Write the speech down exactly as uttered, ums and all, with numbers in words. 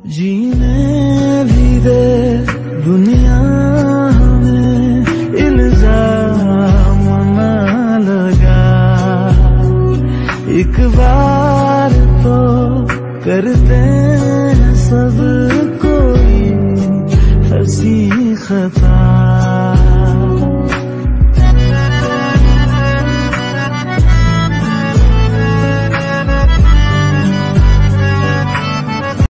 जीने भी दे दुनिया में इल्जाम न लगा, एक बार तो करते हैं सब कोई हंसी खता।